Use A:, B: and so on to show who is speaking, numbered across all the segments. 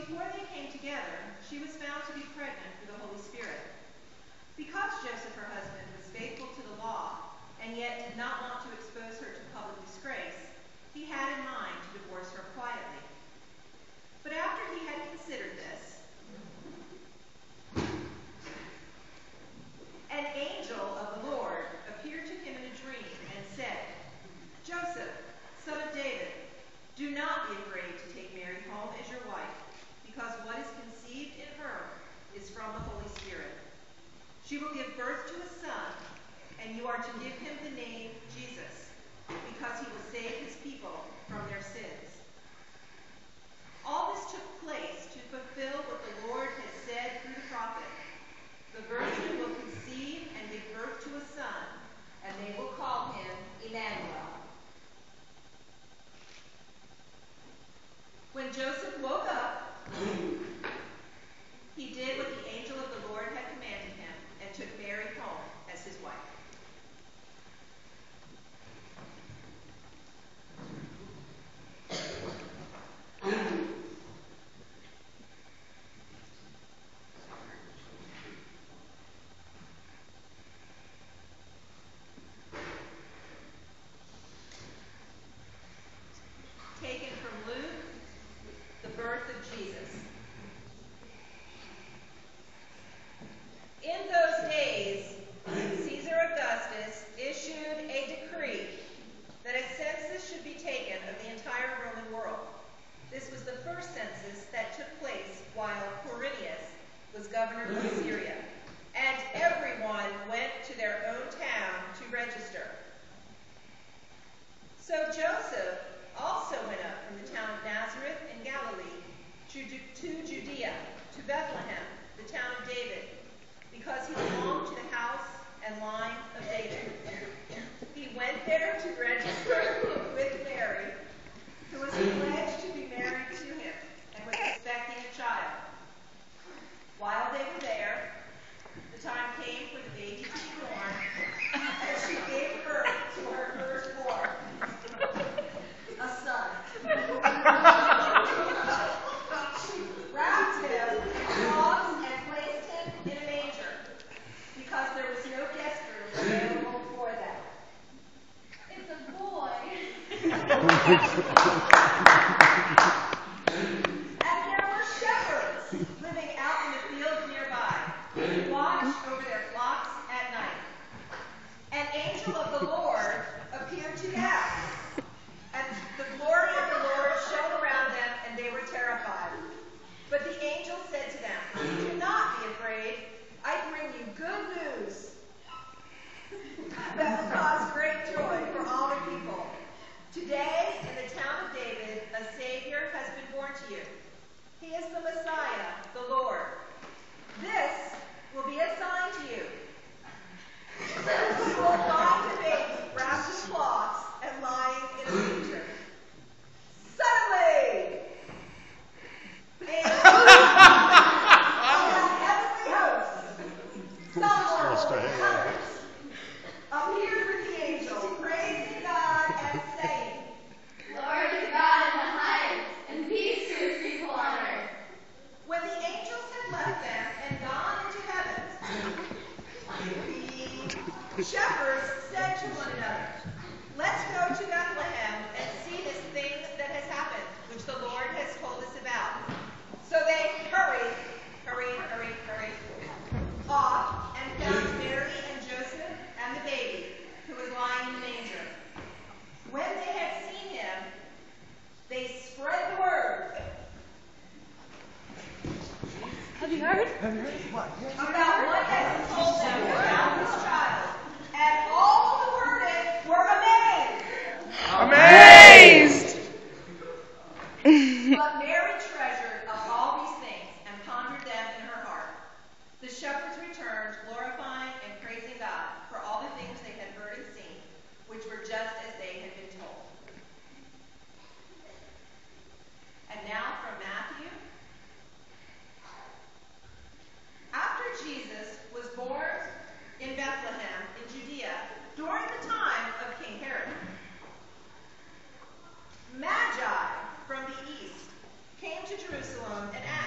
A: before they came together, she was found to be pregnant through the Holy Spirit. Because Joseph, her husband, was faithful to the law and yet did not want to expose her to public disgrace, he had in mind to divorce her quietly. But after he had considered this, an angel of the Lord appeared to him in a dream and said, "Joseph, son of David, do not be afraid to take Mary home as your wife, because what is conceived in her is from the Holy Spirit. She will give birth to a son, and you are to give him the name Jesus, because he will save his people from their sins." All this took place to fulfill what the Lord had said through the prophet. "The virgin will conceive and give birth to a son, and they will call him Emmanuel." When Joseph woke up, he did what the angel of the Lord had commanded him and took Mary home as his wife. Taken from Luke, the birth of Jesus. In those days, Caesar Augustus issued a decree that a census should be taken of the entire Roman world. This was the first census that took place while Quirinius was governor of Syria, and everyone went to their own town to register. So Joseph also went up from the town of Nazareth in Galilee to Judea, to Bethlehem, the town of David, because he belonged to the house and line of David. He went there to register with Mary, who was pledged to be married to him and was expecting a child. While they were there, the time came for the baby to be born, and she gave birth to her firstborn, a son. She wrapped him in cloths and placed him in a manger, because there was no guest room available for them.
B: It's a boy.
A: And there were shepherds living out in the fields nearby, who watched over their flocks at night. An angel of the Lord appeared to them, and the glory of the Lord shone around them, and they were terrified. But the angel said to them, "Do not be afraid. I bring you good news that will cause great joy for all the people. Today, in the town of David, a Savior has been born to you. He is the Messiah, the Lord. This will be a sign to you. You will find a baby wrapped in cloths and lying in a manger." Suddenly, a heavenly host, someone appeared with the angel, praising God and saying,
B: Glory to God in the highest, and peace to his people on earth.
A: When the angels had left them and gone into heaven, the shepherds said to one another, "Let's go to Bethlehem and see this thing that has happened, which the Lord has told us about." So they hurried off and found Mary and Joseph and the baby, who was lying in the manger. When they had seen him, they spread the word
C: Have you heard?
A: about what had been told them about this child, and all who heard it were amazed. But Mary treasured up all these things and pondered them in her heart. The shepherds returned, glorifying and praising God for all the things they had heard and seen, which were just as they had been told. And now from Matthew. After Jesus was born in Bethlehem in Judea during the time of King Herod, Magi from the east came to Jerusalem and asked,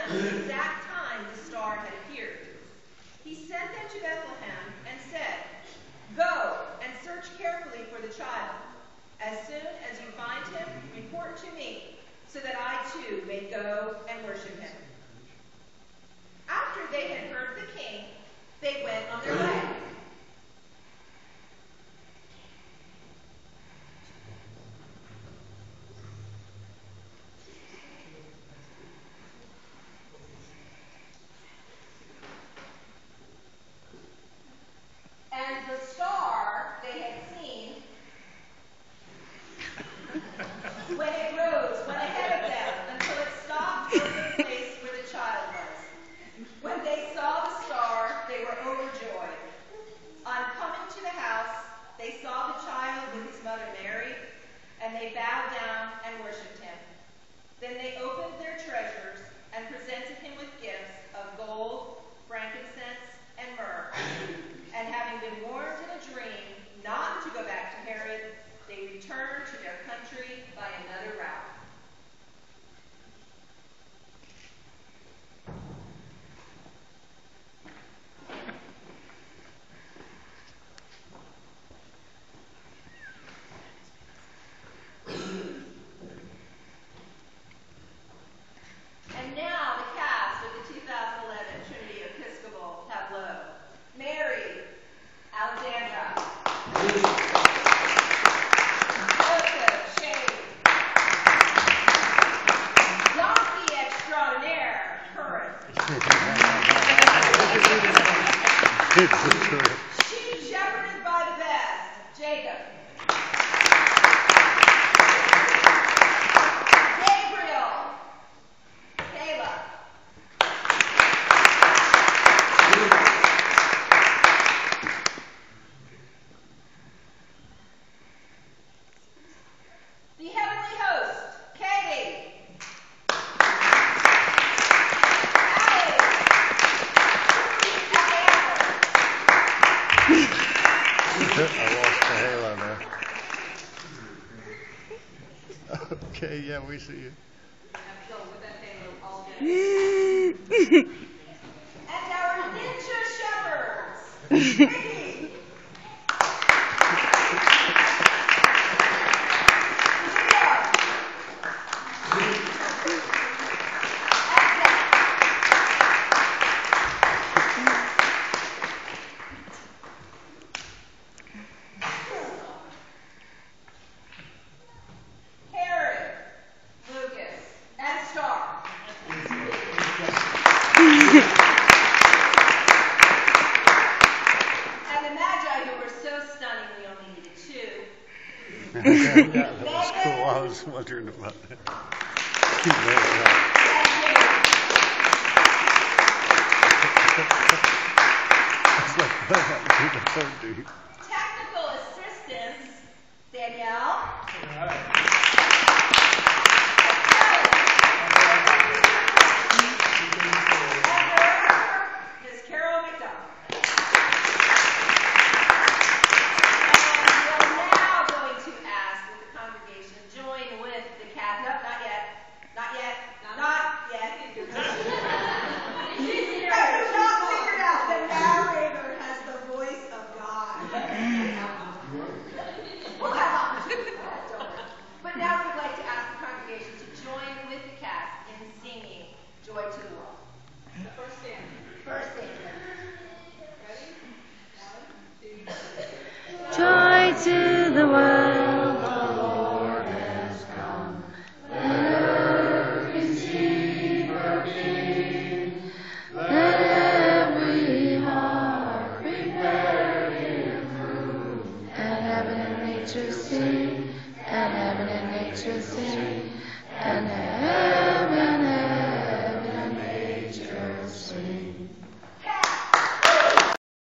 A: them the exact time the star had appeared. He sent them to Bethlehem and said, "Go and search carefully for the child. As soon as you find him, report to me, so that I too may go and worship him." After they had heard the king, they went on their way. And the star they had seen, when it rose, went ahead of them until it stopped over the place where the child was. When they saw the star, they were overjoyed. On coming to the house, they saw the child with his mother Mary, and they bowed down and worshipped him. Then they opened their treasures and presented him with gifts of gold, frankincense, and myrrh. And having been warned in a dream not to go back to Herod, they returned to their country by another route. And now the cast of the 2011 Trinity Episcopal Tableau. Mary Alexandra. Joseph Shade. Donkey extraordinaire, Curran. Sheep shepherded by the best, Jacob. Gabriel. Kayla. The heavenly host, Katie.
D: I lost the halo there. Okay, yeah, we see you.
A: And our ninja shepherds, Ricky. Herod, Lucas, and Star. And the Magi, who were so stunning, we only needed two.
D: That was cool. I was wondering about that. It's like, what happened to the third dude?
A: Technical assistance, Danielle. Ms. Carol McDonald. And we're now going to ask that the congregation join with the cat. No, not yet. Not yet. Not yet. You're not figured out. The narrator has the voice of God. We'll have on. But now we'd like to ask the congregation to join with the cast in singing Joy to the World. The first stanza. First stanza. Ready? 1, 2, 3.
C: Joy to the world, the Lord has come. Let earth conceive her King. Let every heart prepare Him room. And heaven and nature sing, and heaven and nature sing, and heaven